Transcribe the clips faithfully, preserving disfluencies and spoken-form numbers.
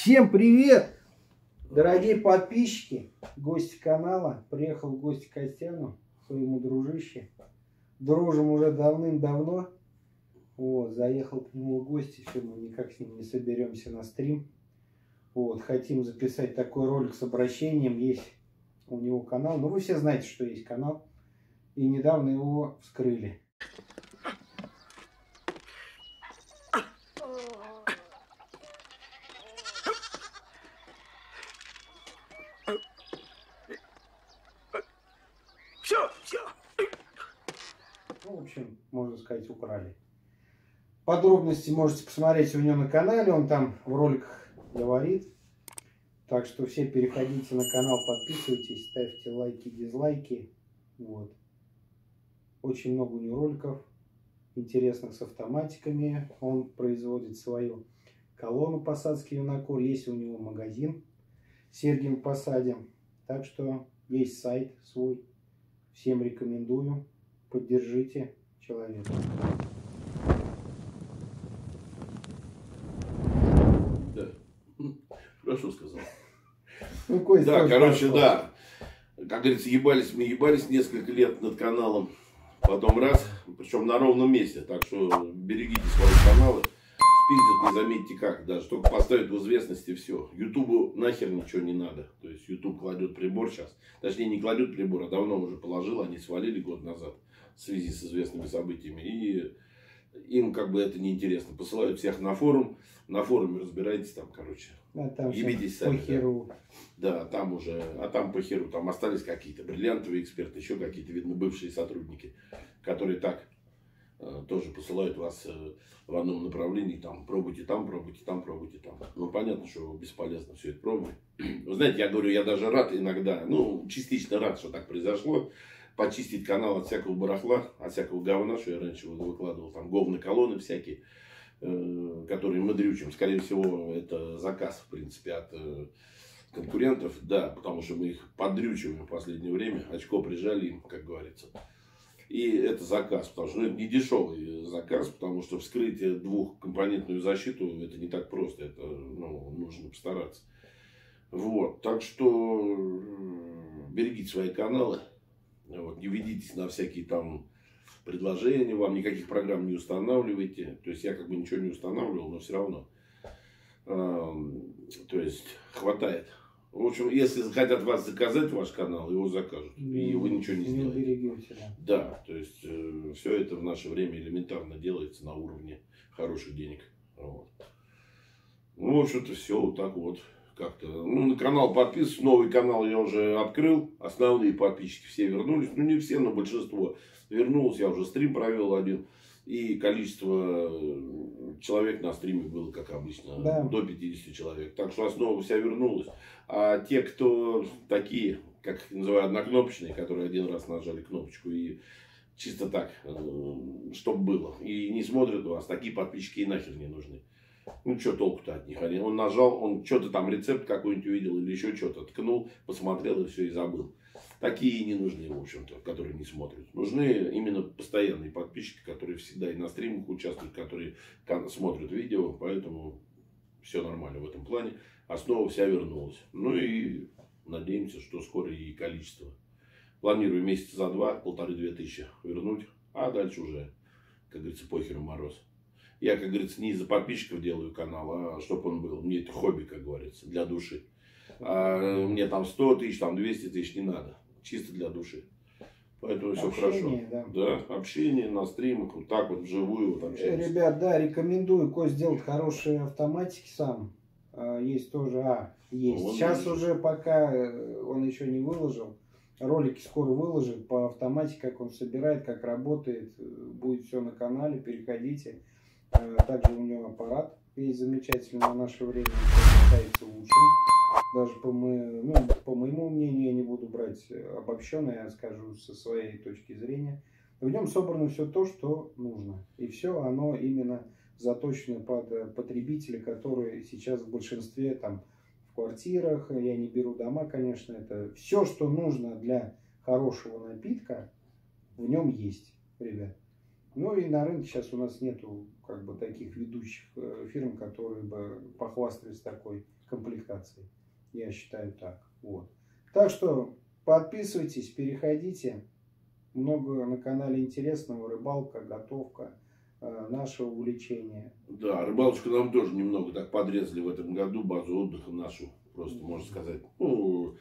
Всем привет, дорогие подписчики, гости канала. Приехал в гости к Костяну, своему дружище. Дружим уже давным-давно. Вот, заехал к нему в гости, все, мы никак с ним не соберемся на стрим. Вот, хотим записать такой ролик с обращением. Есть у него канал, но вы все знаете, что есть канал. И недавно его вскрыли. Все, все. Ну, в общем, можно сказать, украли. Подробности можете посмотреть у него на канале, он там в роликах говорит. Так что все переходите на канал, подписывайтесь, ставьте лайки, дизлайки. Вот. Очень много у него роликов интересных с автоматиками. Он производит свою колонну посадский винокур. Есть у него магазин Сергием Посадим. Так что есть сайт свой. Всем рекомендую. Поддержите человека. Да. Хорошо сказал. Ну, Кость, да, короче, хорошо. да. Как говорится, ебались мы, ебались несколько лет над каналом. Потом раз, причем на ровном месте. Так что берегите свои каналы. Спиздят, не заметьте как. Даже только поставят в известность и все. Ютубу нахер ничего не надо. То есть Ютуб кладет прибор сейчас. Точнее, не кладет прибор, а давно уже положил. Они свалили год назад в связи с известными событиями. И им как бы это неинтересно. Посылают всех на форум. На форуме разбирайтесь там, короче. А там ебитесь сами. по херу. Да. да, там уже, а там по херу. Там остались какие-то бриллиантовые эксперты, еще какие-то, видно, бывшие сотрудники, которые так э, тоже посылают вас э, в одном направлении. Там пробуйте там, пробуйте там, пробуйте там. Ну, понятно, что бесполезно все это пробовать. Вы знаете, я говорю, я даже рад иногда, ну, частично рад, что так произошло. Почистить канал от всякого барахла, от всякого говна, что я раньше выкладывал, там говны, колонны всякие, э, которые мы дрючим. Скорее всего, это заказ, в принципе, от э, конкурентов. Да, потому что мы их поддрючиваем в последнее время. Очко прижали им, как говорится. И это заказ, потому что ну, это не дешевый заказ, потому что вскрыть двухкомпонентную защиту это не так просто. Это ну, нужно постараться. Вот, так что берегите свои каналы. Вот, не ведитесь на всякие там предложения, вам никаких программ не устанавливайте. То есть я как бы ничего не устанавливал, но все равно. Э, то есть хватает. В общем, если хотят вас заказать ваш канал, его закажут. Не, и вы ничего не, не сделаете. Берегете, да. да, то есть э, все это в наше время элементарно делается на уровне хороших денег. Вот. Ну, в общем-то, все вот так вот. Как-то, ну, на канал подписываюсь, новый канал я уже открыл, основные подписчики все вернулись, ну, не все, но большинство вернулось, я уже стрим провел один, и количество человек на стриме было, как обычно, да. до пятидесяти человек, так что основа вся вернулась, а те, кто такие, как называют, однокнопочные, которые один раз нажали кнопочку и чисто так, чтобы было, и не смотрят вас, такие подписчики и нахер не нужны. Ну, что толку-то от них? Он нажал, он что-то там, рецепт какой-нибудь увидел или еще что-то, ткнул, посмотрел и все, и забыл. Такие не нужны, в общем-то, которые не смотрят. Нужны именно постоянные подписчики, которые всегда и на стримах участвуют, которые смотрят видео, поэтому все нормально в этом плане. Основа вся вернулась. Ну и надеемся, что скоро и количество. Планирую месяца за два, полторы-две тысячи вернуть, а дальше уже, как говорится, похеру мороз. Я, как говорится, не из-за подписчиков делаю канал, а чтобы он был. Мне это хобби, как говорится, для души. А мне там сто тысяч, там двести тысяч не надо. Чисто для души. Поэтому все хорошо. Да. да, общение на стримах, вот так вот вживую вот общаемся. Ребят, да, рекомендую Кость сделать хорошие автоматики сам. Есть тоже, а, есть. Ну, сейчас выложил. Уже пока он еще не выложил. Ролики скоро выложит по автоматике, как он собирает, как работает. Будет все на канале, переходите. Также у него аппарат есть замечательный, на наше время считается лучшим. Даже по, мо... ну, по моему мнению, я не буду брать обобщенное, я скажу со своей точки зрения. В нем собрано все то, что нужно. И все оно именно заточено под потребителя, которые сейчас в большинстве там в квартирах, я не беру дома, конечно, это все, что нужно для хорошего напитка, в нем есть, ребят. Ну и на рынке сейчас у нас нету как бы таких ведущих фирм, которые бы похвастались такой комплектацией. Я считаю так. Вот. Так что подписывайтесь, переходите. Много на канале интересного. Рыбалка, готовка, э, нашего увлечения. Да, рыбалочку нам тоже немного так подрезали в этом году, базу отдыха нашу, просто, можно сказать, ну,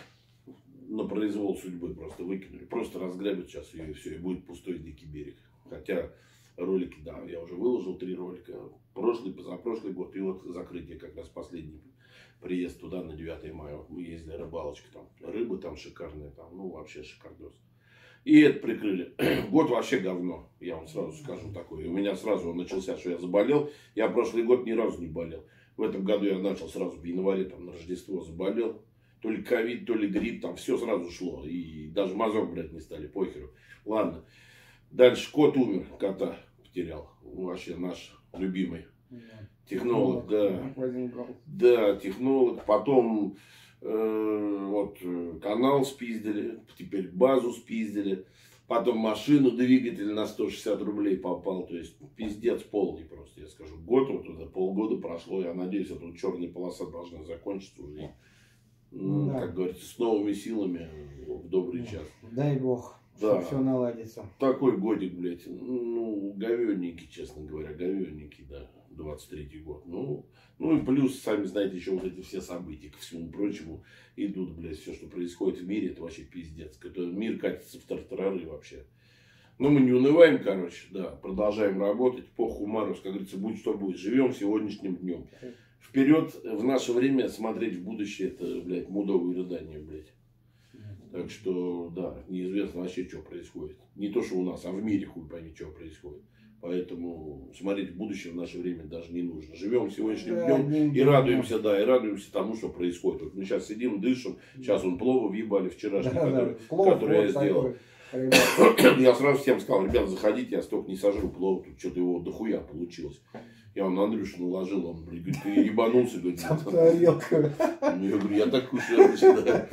на произвол судьбы просто выкинули. Просто разграбят сейчас ее и все, и будет пустой дикий берег. Хотя ролики, да, я уже выложил три ролика. Прошлый, позапрошлый год, и вот закрытие как раз последний приезд туда на девятое мая. Вот мы ездили, рыбалочка там, рыба там шикарная, там, ну вообще шикардос. И это прикрыли. Год вообще говно, я вам сразу скажу такое. У меня сразу он начался, что я заболел. Я прошлый год ни разу не болел. В этом году я начал сразу в январе, там, на Рождество заболел. То ли ковид, то ли грипп, там все сразу шло. И даже мазок брать не стали, похеру. Ладно. Дальше кот умер, кота потерял. Вообще наш любимый технолог, да. Да, технолог. Потом э, вот канал спиздили, теперь базу спиздили. Потом машину, двигатель на сто шестьдесят рублей попал. То есть пиздец полный просто, я скажу. Год вот это, полгода прошло. Я надеюсь, эта вот черная полоса должна закончиться уже. Ну, да. Как говорится, с новыми силами в добрый час. Дай бог, да. чтобы все наладится. Такой годик, блядь, ну, говенненький, честно говоря, говенненький, да, двадцать третий год. Ну, ну и плюс, сами знаете, еще вот эти все события, ко всему прочему, идут, блядь, все, что происходит в мире, это вообще пиздец. Это мир катится в тартарары вообще. Ну, мы не унываем, короче, да, продолжаем работать, похуй Марус, как говорится, будь что будет, живем сегодняшним днем. Вперед, в наше время смотреть в будущее, это, блядь, мудовые рыдания, блядь. Так что, да, неизвестно вообще, что происходит. Не то, что у нас, а в мире хуй пойми, что происходит. Поэтому смотреть в будущее в наше время даже не нужно. Живем сегодняшним да, днем и радуемся, да, и радуемся тому, что происходит. Вот мы сейчас сидим, дышим, сейчас он плову въебали вчерашний, да, который, да. Плов, который вот я сделал. Такой, я сразу всем сказал, ребят, заходите, я столько не сожру плов, тут что-то его дохуя получилось. Я вам на Андрюшу наложил, он говорит, ты ебанулся, говорит. Там тарелка. Ну, я говорю, я так кушаю, да.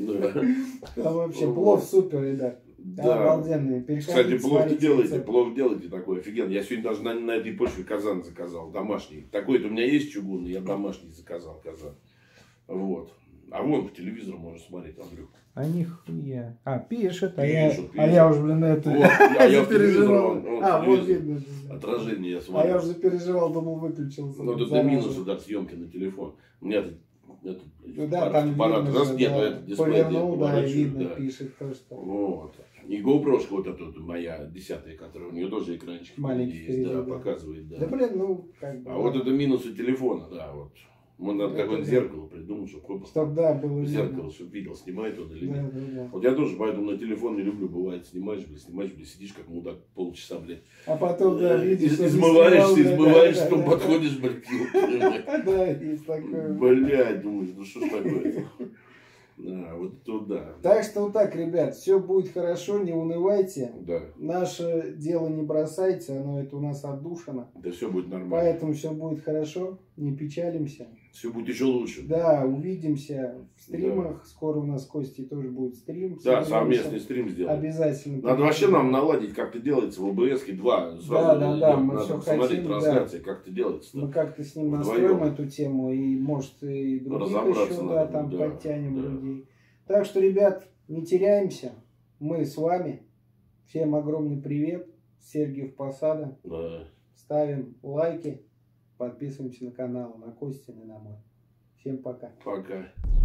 Там вообще плов супер, ребят. Да. Обалденный. Кстати, плов делайте, плов делайте такой офигенный. Я сегодня даже на, на этой почве казан заказал, домашний. Такой-то у меня есть чугунный, я домашний заказал казан. Вот. А вон по телевизору можно смотреть, Андрюх. А нихуя. А, пишет, а, я, пишет. А я уже, блин, это... Вот, я, я переживал. Он, он, а, вот видно. Отражение я смотрю. А я уже переживал, думал, выключился. Ну, это минусы, да, съемки на телефон. У меня тут... Это, ну да, там аппарат, видно, раз, же, нет, да, это дисплей, повернул, нет, да, поворачиваю, видно, да. Пишет то, что... Вот. И GoPro, вот эта вот моя десятая, которая у нее тоже экранчик маленький есть, впереди, да, да, показывает, да. Да, блин, ну, как бы... А да. вот это минусы телефона, да, вот. Надо это какое-нибудь да. зеркало придумать, чтобы Чтоб, да, было зеркало, чтобы видел, снимает он или да, нет. да, да. Вот я тоже поэтому на телефон не люблю, бывает, снимаешь, блядь, снимаешь, блядь, сидишь как мудак полчаса, блядь. А потом, да, видишь, Из, измываешься, измываешься, да, потом да, подходишь, блядь, да, есть такое. Блядь, думаешь, ну что ж такое? Да, вот тут да. Так что вот так, ребят, все будет хорошо, не унывайте. Да. Наше дело не бросайте, оно это у нас отдушено. Да все будет нормально. Поэтому все будет хорошо, не печалимся. Все будет еще лучше. Да, увидимся в стримах. Да. Скоро у нас с Костей тоже будет стрим. Да, совместный стрим сделаем. Обязательно. Надо вообще нам наладить, как это делается в ОБС два. Сразу да, да, да, мы надо все посмотреть хотим, трансляции, да. как это делается. Мы как-то с ним настроим эту тему и, может, и других еще, да, надо, там да, подтянем да. людей. Так что, ребят, не теряемся. Мы с вами. Всем огромный привет. Сергиев Посада. Да. Ставим лайки. Подписываемся на канал, на Костин и на мой. Всем пока. Пока.